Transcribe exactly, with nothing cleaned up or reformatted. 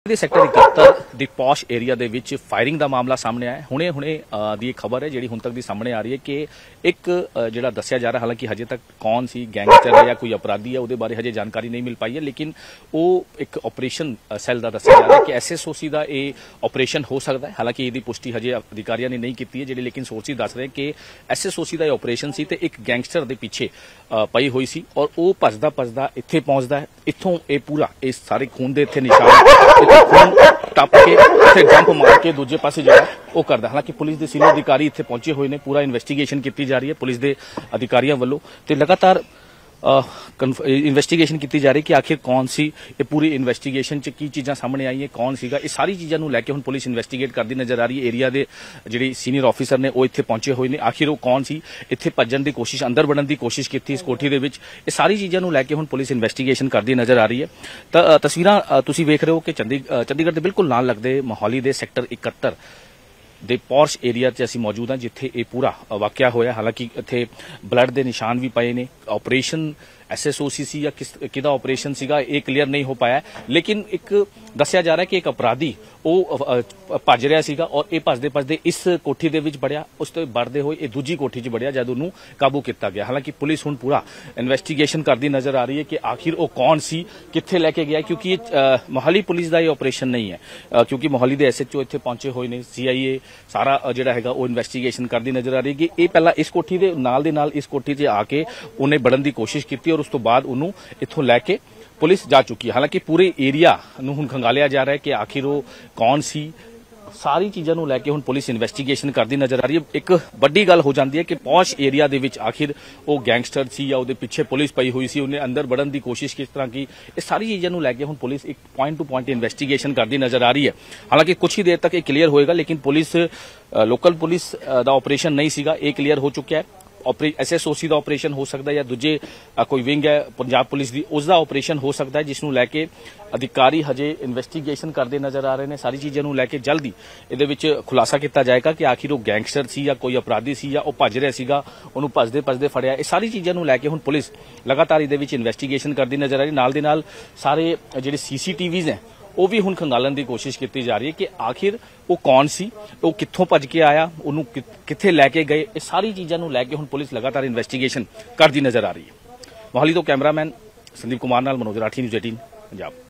sector ਇਕਹੱਤਰ ਦੀ ਪੌਸ਼ area ਦੇ ਵਿੱਚ ਫਾਇਰਿੰਗ ਦਾ ਮਾਮਲਾ ਸਾਹਮਣੇ ਆਇਆ ਹੁਣੇ ਹੁਣੇ ਦੀ ਇੱਕ ਖਬਰ ਹੈ ਜਿਹੜੀ ਹੁਣ ਤੱਕ ਦੀ ਸਾਹਮਣੇ ਆ ਰਹੀ ਹੈ ਕਿ ਇੱਕ ਜਿਹੜਾ ਦੱਸਿਆ ਜਾ ਰਿਹਾ ਹਾਲਾਂਕਿ ਹਜੇ ਤੱਕ ਕੌਣ ਸੀ ਗੈਂਗਸਟਰ ਹੈ ਜਾਂ ਕੋਈ ਅਪਰਾਧੀ ਹੈ ਉਹਦੇ ਬਾਰੇ ਹਜੇ ਜਾਣਕਾਰੀ ਨਹੀਂ ਮਿਲ ਪਾਈ ਹੈ ਲੇਕਿਨ ਉਹ ਇੱਕ ਆਪਰੇਸ਼ਨ ਸੈੱਲ ਦਾ ਦੱਸਿਆ ਜਾ ਰਿਹਾ ਕਿ ਐਸਐਸਓਸੀ ਦਾ ਇਹ ਆਪਰੇਸ਼ਨ ਹੋ ਸਕਦਾ ਹੈ ਹਾਲਾਂਕਿ ਇਹਦੀ ਪੁਸ਼ਟੀ ਹਜੇ ਅਧਿਕਾਰੀਆਂ ਨੇ ਨਹੀਂ ਕੀਤੀ ਹੈ ਜਿਹੜੇ ਲੇਕਿਨ ਸੋਰਸਿਸ ਦੱਸ ਰਹੇ ਕਿ ਐਸਐਸਓਸੀ ਦਾ ਇਹ ਆਪਰੇਸ਼ਨ ਸੀ ਤੇ ਇੱਕ ਗੈਂਗਸਟਰ ਦੇ ਪਿੱਛੇ ਪਈ ਹੋਈ ਸੀ ਔਰ ਉਹ ਭੱਜਦਾ ਭੱਜਦਾ ਇੱਥੇ ਪਹੁੰਚਦਾ ਹੈ ਇੱਥੋਂ ਇਹ ਪੂਰਾ ਇਹ ਸਾਰੇ ਖੂਨ ਦੇ ਇੱਥੇ ਨਿਸ਼ਾਨ ਖੂਨ ਟੱਪ ਕੇ ਇੱਥੇ ਜੰਪ ਮਾਰ ਕੇ ਦੂਜੇ ਪਾਸੇ ਜਿਹੜਾ ਉਹ ਕਰਦਾ ਹਾਲਾਂਕਿ ਪੁਲਿਸ ਦੇ ਸੀਨੀਅਰ ਅਧਿਕਾਰੀ ਇੱਥੇ ਪਹੁੰਚੇ ਹੋਏ ਨੇ ਪੂਰਾ ਇਨਵੈਸਟੀਗੇਸ਼ਨ ਕੀਤੀ ਜਾ ਰਹੀ ਹੈ ਪੁਲਿਸ ਦੇ ਅਧਿਕਾਰੀਆਂ ਵੱਲੋਂ ਤੇ ਲਗਾਤਾਰ ਇਨਵੈਸਟੀਗੇਸ਼ਨ ਕੀਤੀ ਜਾ ਰਹੀ ਕਿ ਆਖਿਰ ਕੌਣ ਸੀ ਇਹ ਪੂਰੀ ਇਨਵੈਸਟੀਗੇਸ਼ਨ ਚ ਕੀ ਚੀਜ਼ਾਂ ਸਾਹਮਣੇ ਆਈਆਂ ਕੌਣ ਸੀਗਾ ਇਹ ਸਾਰੀ ਚੀਜ਼ਾਂ ਨੂੰ ਲੈ ਕੇ ਹੁਣ ਪੁਲਿਸ ਇਨਵੈਸਟੀਗੇਟ ਕਰਦੀ ਨਜ਼ਰ ਆ ਰਹੀ ਹੈ ਏਰੀਆ ਦੇ ਜਿਹੜੇ ਸੀਨੀਅਰ ਆਫੀਸਰ ਨੇ ਉਹ ਇੱਥੇ ਪਹੁੰਚੇ ਹੋਏ ਨੇ ਆਖਿਰ ਉਹ ਕੌਣ ਸੀ ਇੱਥੇ ਭੱਜਣ ਦੀ ਕੋਸ਼ਿਸ਼ ਅੰਦਰ ਵੜਨ ਦੀ ਕੋਸ਼ਿਸ਼ ਕੀਤੀ ਇਸ ਕੋਠੀ ਦੇ ਵਿੱਚ ਇਹ ਸਾਰੀ ਚੀਜ਼ਾਂ ਨੂੰ ਲੈ ਕੇ ਹੁਣ ਪੁਲਿਸ ਇਨਵੈਸਟੀਗੇਸ਼ਨ ਕਰਦੀ ਨਜ਼ਰ ਆ ਰਹੀ ਹੈ ਤਾਂ ਤਸਵੀਰਾਂ ਤੁਸੀਂ ਵੇਖ ਰਹੇ ਹੋ ਕਿ ਚੰਡੀਗੜ੍ਹ ਦੇ ਬਿਲਕੁਲ ਨਾਲ ਲੱਗਦੇ ਮੋਹਾਲੀ ਦੇ ਸੈਕਟਰ ਇਕਹੱਤਰ ਦੇ ਪੌਸ਼ ਏਰੀਆ 'ਚ ਅਸੀਂ ਮੌਜੂਦ ਹਾਂ ਜਿੱਥੇ ਇਹ ਪੂਰਾ ਵਾਕਿਆ ਹੋਇਆ ਹਾਲਾਂਕਿ ਇੱਥੇ ਬਲੱਡ ਦੇ ਨਿਸ਼ਾਨ ਵੀ ਪਏ ਨੇ ਆਪਰੇਸ਼ਨ ਐਸਐਸਓਸੀ ਸੀ ਜਾਂ ਕਿਸ ਕਿਹਦਾ ਆਪਰੇਸ਼ਨ ਸੀਗਾ ਇਹ ਕਲੀਅਰ ਨਹੀਂ ਹੋ ਪਾਇਆ ਲੇਕਿਨ ਇੱਕ ਦੱਸਿਆ ਜਾ ਰਿਹਾ ਕਿ ਇੱਕ ਅਪਰਾਧੀ ਉਹ ਭੱਜ ਰਿਹਾ ਸੀਗਾ ਔਰ ਇਹ ਭੱਜਦੇ ਭੱਜਦੇ ਇਸ ਕੋਠੀ ਦੇ ਵਿੱਚ ਵੜਿਆ ਉਸ ਤੋਂ ਵੜਦੇ ਹੋਏ ਇਹ ਦੂਜੀ ਕੋਠੀ 'ਚ ਵੜਿਆ ਜਦ ਉਹਨੂੰ ਕਾਬੂ ਕੀਤਾ ਗਿਆ ਹਾਲਾਂਕਿ ਪੁਲਿਸ ਹੁਣ ਪੂਰਾ ਇਨਵੈਸਟੀਗੇਸ਼ਨ ਕਰਦੀ ਨਜ਼ਰ ਆ ਰਹੀ ਹੈ ਕਿ ਆਖਿਰ ਉਹ ਕੌਣ ਸੀ ਕਿੱਥੇ ਲੈ ਕੇ ਗਿਆ ਕਿਉਂਕਿ ਇਹ ਮੋਹਾਲੀ ਪੁਲਿਸ ਦਾ ਇਹ ਆਪਰੇਸ਼ਨ ਨਹੀਂ ਹੈ ਕਿਉਂਕਿ ਮੋਹਾਲੀ ਦੇ ਐਸਐਚਓ ਇੱਥੇ ਪਹੁੰਚੇ ਹੋਏ ਨੇ ਸੀਆਈਏ ਸਾਰਾ ਜਿਹੜਾ ਹੈਗਾ ਉਹ ਇਨਵੈਸਟੀਗੇਸ਼ਨ ਕਰਦੀ ਨਜ਼ਰ ਆ ਰਹੀ ਹੈ ਕਿ ਇਹ ਪਹਿਲਾਂ ਇਸ ਕੋਠੀ ਦੇ ਨਾਲ ਦੇ ਨਾਲ ਇਸ ਕੋਠੀ 'ਚ ਆ ਕੇ ਉਹਨੇ ਵੜਨ ਦੀ ਕੋਸ਼ਿਸ਼ ਕੀਤੀ ਔਰ ਉਸ ਤੋਂ ਬਾਅਦ ਉਹਨੂੰ ਇੱਥੋਂ ਲੈ ਕੇ ਪੁਲਿਸ ਜਾ ਚੁੱਕੀ ਹੈ ਹਾਲਾਂਕਿ ਪੂਰੇ ਏਰੀਆ ਨੂੰ ਹੁਣ ਖੰਗਾਲਿਆ ਜਾ ਰਿਹਾ ਹੈ ਕਿ ਆਖਿਰ ਉਹ ਕੌਣ ਸੀ ਸਾਰੀ ਚੀਜ਼ਾਂ ਨੂੰ ਲੈ ਕੇ ਹੁਣ ਪੁਲਿਸ ਇਨਵੈਸਟੀਗੇਸ਼ਨ ਕਰਦੀ ਨਜ਼ਰ ਆ ਰਹੀ ਹੈ ਇੱਕ ਵੱਡੀ ਗੱਲ ਹੋ ਜਾਂਦੀ ਹੈ ਕਿ ਪੌਸ਼ ਏਰੀਆ ਦੇ ਵਿੱਚ ਆਖਿਰ ਉਹ ਗੈਂਗਸਟਰ ਸੀ ਜਾਂ ਉਹਦੇ ਪਿੱਛੇ ਪੁਲਿਸ ਪਈ ਹੋਈ ਸੀ ਉਹਨੇ ਅੰਦਰ ਵੜਨ ਦੀ ਕੋਸ਼ਿਸ਼ ਕਿਸ ਤਰ੍ਹਾਂ ਕੀ ਇਹ ਸਾਰੀ ਚੀਜ਼ਾਂ ਨੂੰ ਲੈ ਕੇ ਹੁਣ ਪੁਲਿਸ ਇੱਕ ਪੁਆਇੰਟ ਟੂ ਪੁਆਇੰਟ ਇਨਵੈਸਟੀਗੇਸ਼ਨ ਕਰਦੀ ਨਜ਼ਰ ਆ ਰਹੀ ਹੈ ਹਾਲਾਂਕਿ ਕੁਝ ਹੀ ਦੇਰ ਤੱਕ ਇਹ ਕਲੀਅਰ ਹੋਏਗਾ ਲੇਕਿਨ ਪੁਲਿਸ ਲੋਕਲ ਪੁਲਿਸ ਦਾ ਆਪਰੇਸ਼ਨ ਨਹੀਂ ਸੀਗਾ ਇਹ ਕਲੀਅਰ ਹੋ ਚੁੱਕਿਆ ਹੈ ਐਸਐਸਓਸੀ ਦਾ ਆਪਰੇਸ਼ਨ ਹੋ ਸਕਦਾ ਜਾਂ ਦੂਜੇ ਕੋਈ ਵਿੰਗ ਹੈ ਪੰਜਾਬ ਪੁਲਿਸ ਦੀ ਉਸ ਦਾ ਆਪਰੇਸ਼ਨ ਹੋ ਸਕਦਾ ਹੈ ਜਿਸ ਨੂੰ ਲੈ ਕੇ ਅਧਿਕਾਰੀ ਹਜੇ ਇਨਵੈਸਟੀਗੇਸ਼ਨ ਕਰਦੇ ਨਜ਼ਰ ਆ ਰਹੇ ਨੇ ਸਾਰੀ ਚੀਜ਼ਾਂ ਨੂੰ ਲੈ ਕੇ ਜਲਦੀ ਇਹਦੇ ਵਿੱਚ ਖੁਲਾਸਾ ਕੀਤਾ ਜਾਏਗਾ ਕਿ ਆਖਿਰ ਉਹ ਗੈਂਗਸਟਰ ਸੀ ਜਾਂ ਕੋਈ ਅਪਰਾਧੀ ਸੀ ਜਾਂ ਉਹ ਭੱਜ ਰਿਹਾ ਸੀਗਾ ਉਹਨੂੰ ਭੱਜਦੇ ਭੱਜਦੇ ਫੜਿਆ ਇਹ ਸਾਰੀ ਚੀਜ਼ਾਂ ਨੂੰ ਲੈ ਕੇ ਹੁਣ ਪੁਲਿਸ ਲਗਾਤਾਰ ਇਹਦੇ ਵਿੱਚ ਇਨਵੈਸਟੀਗੇਸ਼ਨ ਕਰਦੀ ਨਜ਼ਰ ਆ ਰਹੀ ਨਾਲ ਦੇ ਨਾਲ ਸਾਰੇ ਜਿਹੜੇ ਸੀਸੀਟੀਵੀਜ਼ ਹੈ ਉਹ ਵੀ ਹੁਣ ਖੰਗਾਲਣ ਦੀ ਕੋਸ਼ਿਸ਼ ਕੀਤੀ ਜਾ ਰਹੀ ਹੈ ਕਿ ਆਖਿਰ ਉਹ ਕੌਣ ਸੀ ਉਹ ਕਿੱਥੋਂ ਭੱਜ ਕੇ ਆਇਆ ਉਹਨੂੰ ਕਿੱਥੇ ਲੈ ਕੇ ਗਏ ਇਹ ਸਾਰੀ ਚੀਜ਼ਾਂ ਨੂੰ ਲੈ ਕੇ ਹੁਣ ਪੁਲਿਸ ਲਗਾਤਾਰ ਇਨਵੈਸਟੀਗੇਸ਼ਨ ਕਰਦੀ ਨਜ਼ਰ ਆ ਰਹੀ ਹੈ ਮੋਹਾਲੀ ਤੋਂ ਕੈਮਰਾਮੈਨ ਸੰਦੀਪ ਕੁਮਾਰ ਨਾਲ ਮਨੋਜ ਰਾਠੀ ਨਿਊਜ਼ ਅਠਾਰਾਂ ਪੰਜਾਬ